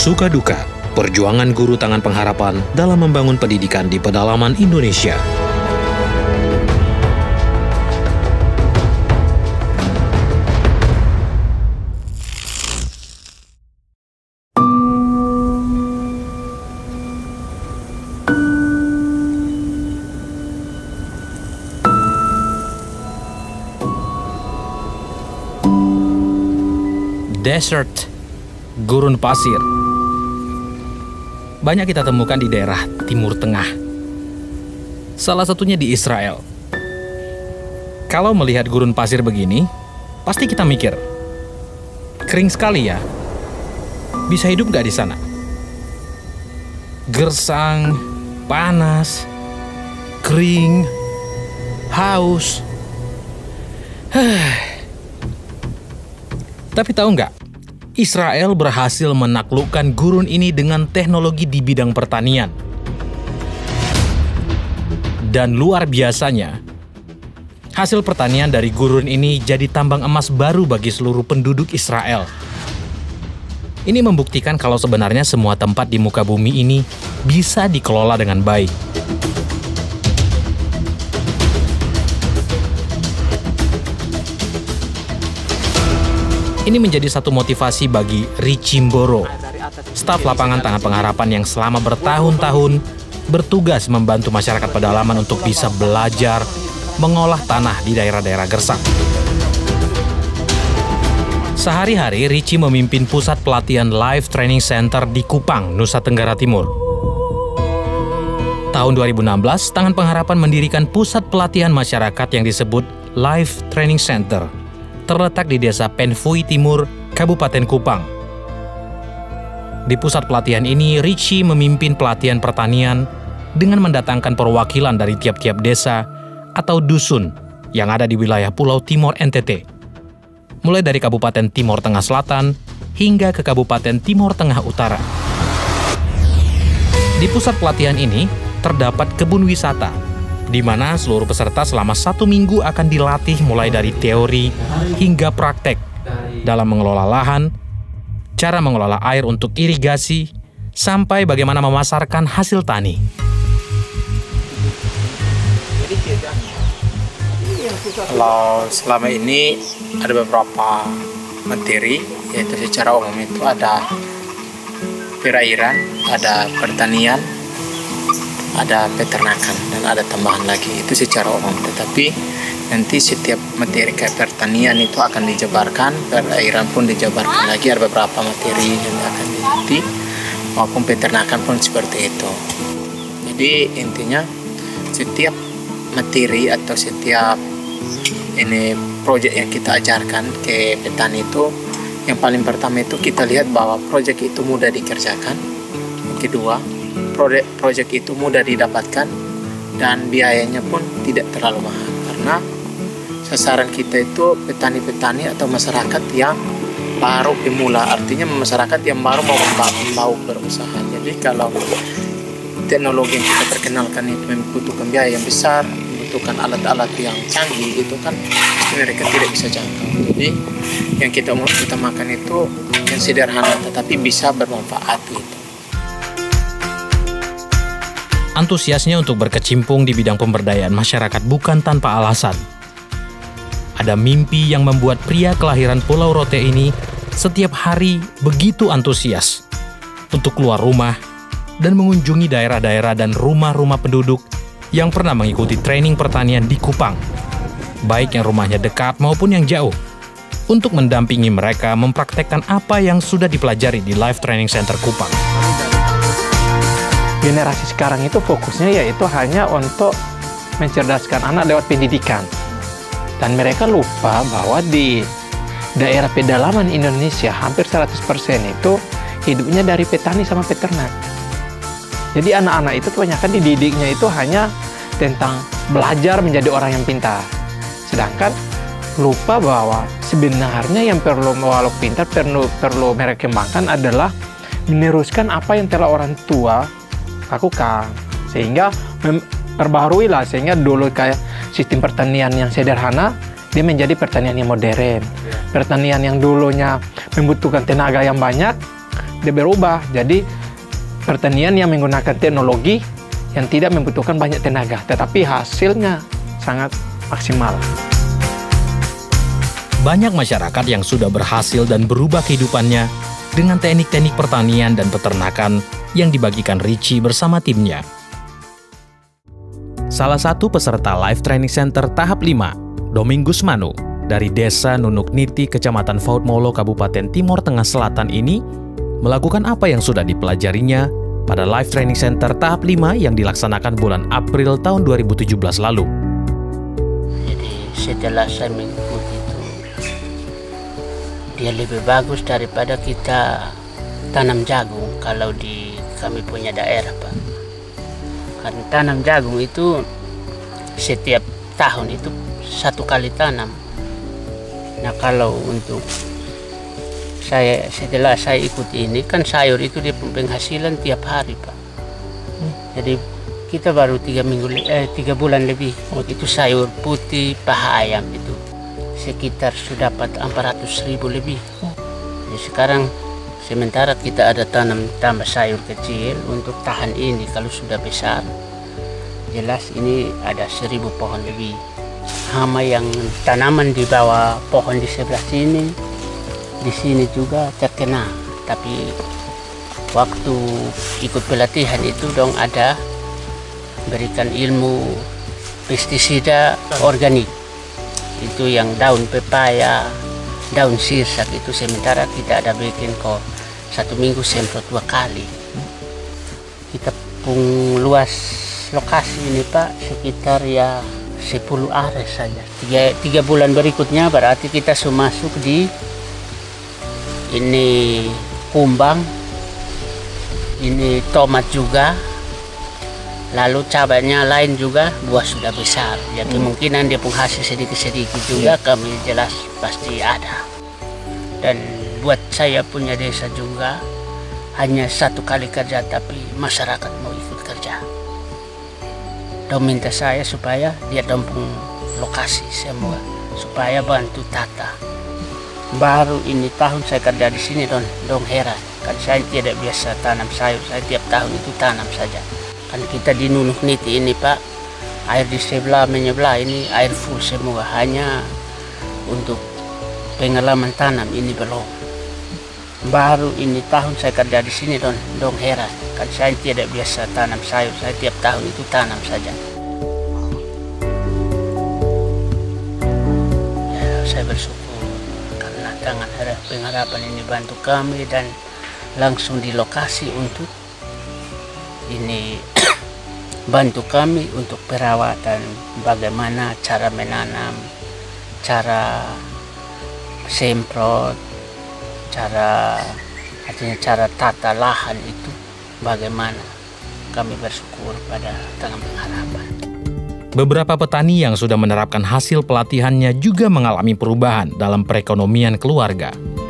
Suka duka, perjuangan guru Tangan Pengharapan dalam membangun pendidikan di pedalaman Indonesia. Desert, gurun pasir. Banyak kita temukan di daerah Timur Tengah. Salah satunya di Israel. Kalau melihat gurun pasir begini, pasti kita mikir, kering sekali ya. Bisa hidup nggak di sana? Gersang, panas, kering, haus. Tapi tahu nggak? Israel berhasil menaklukkan gurun ini dengan teknologi di bidang pertanian. Dan luar biasanya, hasil pertanian dari gurun ini jadi tambang emas baru bagi seluruh penduduk Israel. Ini membuktikan kalau sebenarnya semua tempat di muka bumi ini bisa dikelola dengan baik. Ini menjadi satu motivasi bagi Richie Mboro, staf lapangan Tangan Pengharapan yang selama bertahun-tahun bertugas membantu masyarakat pedalaman untuk bisa belajar mengolah tanah di daerah-daerah gersang. Sehari-hari, Richie memimpin pusat pelatihan Life Training Center di Kupang, Nusa Tenggara Timur. Tahun 2016, Tangan Pengharapan mendirikan pusat pelatihan masyarakat yang disebut Life Training Center, terletak di Desa Penfui Timur, Kabupaten Kupang. Di pusat pelatihan ini, Richie memimpin pelatihan pertanian dengan mendatangkan perwakilan dari tiap-tiap desa atau dusun yang ada di wilayah Pulau Timor NTT. Mulai dari Kabupaten Timor Tengah Selatan hingga ke Kabupaten Timor Tengah Utara. Di pusat pelatihan ini terdapat kebun wisata, di mana seluruh peserta selama 1 minggu akan dilatih mulai dari teori hingga praktek dalam mengelola lahan, cara mengelola air untuk irigasi, sampai bagaimana memasarkan hasil tani. Kalau selama ini ada beberapa materi, yaitu secara umum itu ada perairan, ada pertanian, ada peternakan, dan ada tambahan lagi. Itu secara umum. Tetapi nanti setiap materi kayak pertanian itu akan dijabarkan, perairan pun dijabarkan lagi, ada beberapa materi yang akan diikuti, maupun peternakan pun seperti itu. Jadi intinya setiap materi atau setiap ini proyek yang kita ajarkan ke petani itu, yang paling pertama itu kita lihat bahwa proyek itu mudah dikerjakan. Yang kedua, proyek itu mudah didapatkan dan biayanya pun tidak terlalu mahal, karena sasaran kita itu petani-petani atau masyarakat yang baru pemula, artinya masyarakat yang baru mau berusaha. Jadi kalau teknologi yang kita perkenalkan itu membutuhkan biaya yang besar, membutuhkan alat-alat yang canggih, itu kan mereka tidak bisa jangkau. Jadi yang kita utamakan itu yang sederhana tetapi bisa bermanfaat gitu. Antusiasnya untuk berkecimpung di bidang pemberdayaan masyarakat bukan tanpa alasan. Ada mimpi yang membuat pria kelahiran Pulau Rote ini setiap hari begitu antusias untuk keluar rumah dan mengunjungi daerah-daerah dan rumah-rumah penduduk yang pernah mengikuti training pertanian di Kupang, baik yang rumahnya dekat maupun yang jauh, untuk mendampingi mereka mempraktekkan apa yang sudah dipelajari di Life Training Center Kupang. Generasi sekarang itu fokusnya yaitu hanya untuk mencerdaskan anak lewat pendidikan. Dan mereka lupa bahwa di daerah pedalaman Indonesia hampir 100% itu hidupnya dari petani sama peternak. Jadi anak-anak itu kebanyakan dididiknya itu hanya tentang belajar menjadi orang yang pintar. Sedangkan lupa bahwa sebenarnya yang perlu walau pintar perlu mereka kembangkan adalah meneruskan apa yang telah orang tua lakukan, sehingga perbaharui lah, sehingga dulu kayak sistem pertanian yang sederhana dia menjadi pertanian yang modern. Pertanian yang dulunya membutuhkan tenaga yang banyak dia berubah jadi pertanian yang menggunakan teknologi yang tidak membutuhkan banyak tenaga, tetapi hasilnya sangat maksimal. Banyak masyarakat yang sudah berhasil dan berubah kehidupannya dengan teknik-teknik pertanian dan peternakan yang dibagikan Richie bersama timnya. Salah satu peserta Life Training Center tahap 5, Domingus Manu, dari Desa Nunuk Niti, Kecamatan Fautmolo, Kabupaten Timor Tengah Selatan ini, melakukan apa yang sudah dipelajarinya pada Life Training Center tahap 5 yang dilaksanakan bulan April tahun 2017 lalu. Jadi setelah saya mengikuti itu, dia lebih bagus daripada kita tanam jagung kalau di kami punya daerah, Pak. Karena tanam jagung itu setiap tahun itu 1 kali tanam. Nah kalau untuk saya setelah saya ikut ini kan sayur itu dia penghasilan tiap hari, Pak. Jadi kita baru 3 bulan lebih itu sayur putih paha ayam itu sekitar sudah dapat 400.000 lebih. Jadi sekarang sementara kita ada tanam tambah sayur kecil untuk tahan ini kalau sudah besar. Jelas ini ada 1.000 pohon lebih. Hama yang tanaman di bawah pohon di sebelah sini, di sini juga terkena. Tapi waktu ikut pelatihan itu dong ada berikan ilmu pestisida organik. Itu yang daun pepaya, daun sirsak itu sementara kita ada bikin kok 1 minggu semprot 2 kali. Kita pun luas lokasi ini, Pak, sekitar ya 10 area saja. 3 bulan berikutnya berarti kita sudah masuk di ini kumbang, ini tomat juga, lalu cabainya lain juga, buah sudah besar. Ya kemungkinan dia penghasil sedikit-sedikit juga kami jelas pasti ada. Dan buat saya punya desa juga hanya 1 kali kerja tapi masyarakat mau ikut kerja. Dong minta saya supaya dia dompung lokasi semua supaya bantu tata. Baru ini tahun saya kerja di sini dong heran. Kan saya tidak biasa tanam sayur, saya tiap tahun itu tanam saja. Kan kita di Nunuk Niti ini, Pak, air di sebelah menyebelah ini air full semua, hanya untuk pengalaman tanam ini belum. Baru ini tahun saya kerja di sini dong heran. Kan saya tidak biasa tanam sayur, saya tiap tahun itu tanam saja. Ya, saya bersyukur karena tangan pengharapan ini bantu kami dan langsung di lokasi untuk ini bantu kami untuk perawatan, bagaimana cara menanam, cara semprot, cara tata lahan itu bagaimana. Kami bersyukur pada tangan pengharapan. Beberapa petani yang sudah menerapkan hasil pelatihannya juga mengalami perubahan dalam perekonomian keluarga.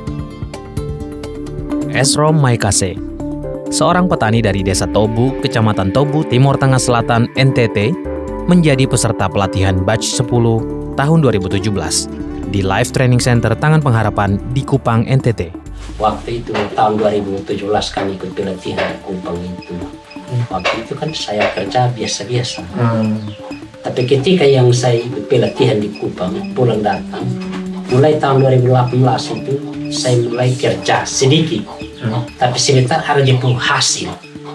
Esrom Maikase, seorang petani dari Desa Tobu, Kecamatan Tobu, Timor Tengah Selatan, NTT, menjadi peserta pelatihan batch 10 tahun 2017 di Life Training Center Tangan Pengharapan di Kupang, NTT. Waktu itu tahun 2017 kami ikut pelatihan di Kupang itu. Waktu itu kan saya kerja biasa-biasa. Tapi ketika yang saya ikut pelatihan di Kupang, pulang datang, mulai tahun 2018 itu saya mulai kerja sedikit. Tapi sebentar ada hasil.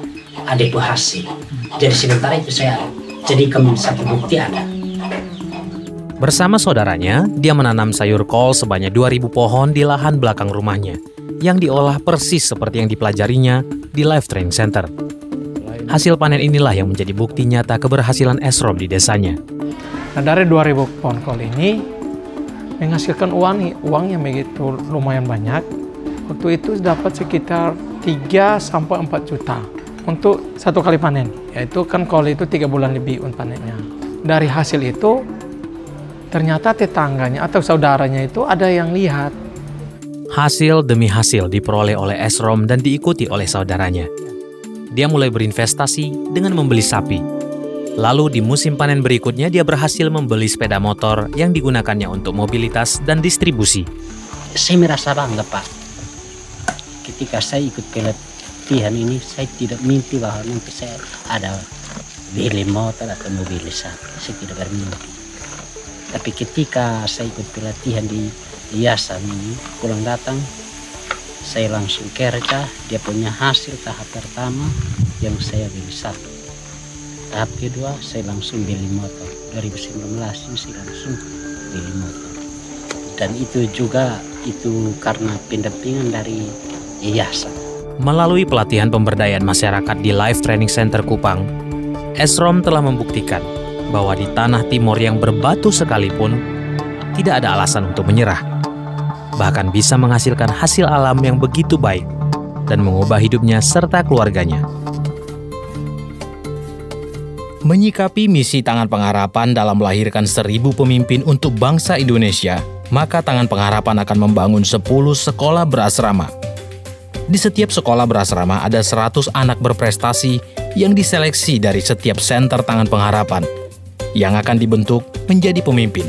Jadi sebentar itu saya jadikan satu bukti ada. Bersama saudaranya, dia menanam sayur kol sebanyak 2.000 pohon di lahan belakang rumahnya, yang diolah persis seperti yang dipelajarinya di Life Training Center. Hasil panen inilah yang menjadi bukti nyata keberhasilan Esrom di desanya. Nah, dari 2.000 pohon kol ini menghasilkan uangnya begitu lumayan banyak. Waktu itu dapat sekitar 3-4 juta untuk 1 kali panen. Yaitu kan kol itu 3 bulan lebih untuk panennya. Dari hasil itu ternyata tetangganya atau saudaranya itu ada yang lihat. Hasil demi hasil diperoleh oleh Esrom dan diikuti oleh saudaranya. Dia mulai berinvestasi dengan membeli sapi. Lalu di musim panen berikutnya dia berhasil membeli sepeda motor yang digunakannya untuk mobilitas dan distribusi. Saya merasa bangga, Pak. ketika saya ikut pelatihan ini, saya tidak mimpi bahwa nanti saya ada beli motor atau mobil saya tidak bermimpi. Tapi ketika saya ikut pelatihan di yayasan ini, pulang datang, saya langsung kerja. Dia punya hasil tahap pertama yang saya beli satu. Tahap kedua, saya langsung beli motor. 2019 ini saya langsung beli motor. Dan itu juga karena pendampingan dari yayasan. Melalui pelatihan pemberdayaan masyarakat di Life Training Center Kupang, Esrom telah membuktikan bahwa di tanah timur yang berbatu sekalipun, tidak ada alasan untuk menyerah. Bahkan bisa menghasilkan hasil alam yang begitu baik dan mengubah hidupnya serta keluarganya. Menyikapi misi Tangan Pengharapan dalam melahirkan 1000 pemimpin untuk bangsa Indonesia, maka Tangan Pengharapan akan membangun 10 sekolah berasrama. Di setiap sekolah berasrama ada 100 anak berprestasi yang diseleksi dari setiap senter Tangan Pengharapan yang akan dibentuk menjadi pemimpin.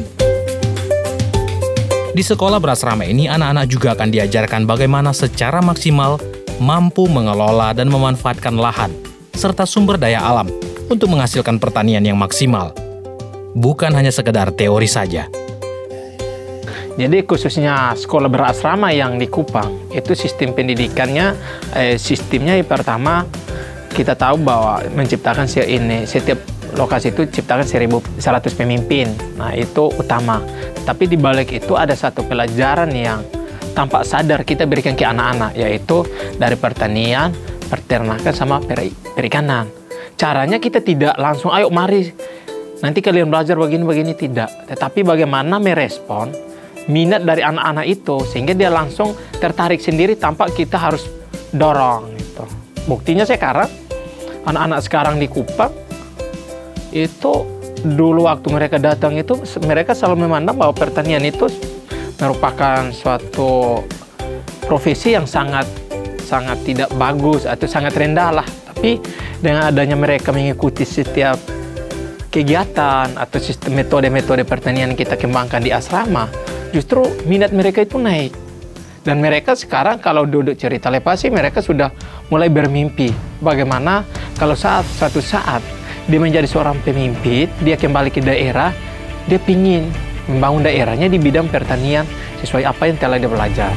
Di sekolah berasrama ini, anak-anak juga akan diajarkan bagaimana secara maksimal mampu mengelola dan memanfaatkan lahan serta sumber daya alam untuk menghasilkan pertanian yang maksimal. Bukan hanya sekedar teori saja. Jadi khususnya sekolah berasrama yang di Kupang, itu sistem pendidikannya, sistemnya yang pertama kita tahu bahwa menciptakan setiap lokasi itu ciptakan 1.100 pemimpin. Nah itu utama. Tapi di balik itu ada satu pelajaran yang tanpa sadar kita berikan ke anak-anak, yaitu dari pertanian, peternakan, sama perikanan. Caranya kita tidak langsung, ayo mari nanti kalian belajar begini-begini, tidak. Tetapi bagaimana merespon minat dari anak-anak itu sehingga dia langsung tertarik sendiri tanpa kita harus dorong gitu. Buktinya sekarang anak-anak sekarang di Kupang itu dulu waktu mereka datang itu mereka selalu memandang bahwa pertanian itu merupakan suatu profesi yang sangat tidak bagus atau sangat rendah lah. Tapi dengan adanya mereka mengikuti setiap kegiatan atau sistem metode-metode pertanian yang kita kembangkan di asrama, justru minat mereka itu naik. Dan mereka sekarang kalau duduk cerita lepasi, mereka sudah mulai bermimpi. Bagaimana kalau suatu saat dia menjadi seorang pemimpin, dia kembali ke daerah, dia ingin membangun daerahnya di bidang pertanian sesuai apa yang telah dia belajar.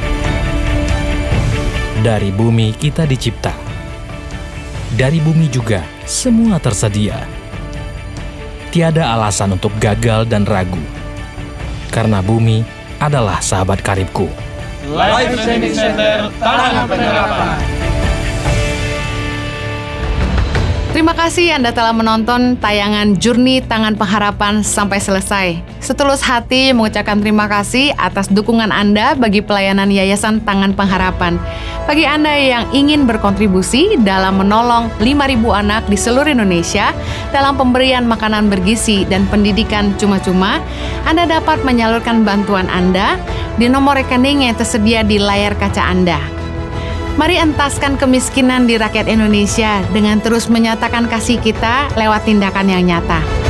Dari bumi kita dicipta. Dari bumi juga semua tersedia. Tiada alasan untuk gagal dan ragu. Karena bumi adalah sahabat karibku. Life Training Center Tangan Pengharapan. Terima kasih Anda telah menonton tayangan Journey Tangan Pengharapan sampai selesai. Setulus hati mengucapkan terima kasih atas dukungan Anda bagi pelayanan Yayasan Tangan Pengharapan. Bagi Anda yang ingin berkontribusi dalam menolong 5.000 anak di seluruh Indonesia dalam pemberian makanan bergizi dan pendidikan cuma-cuma, Anda dapat menyalurkan bantuan Anda di nomor rekening yang tersedia di layar kaca Anda. Mari entaskan kemiskinan di rakyat Indonesia dengan terus menyatakan kasih kita lewat tindakan yang nyata.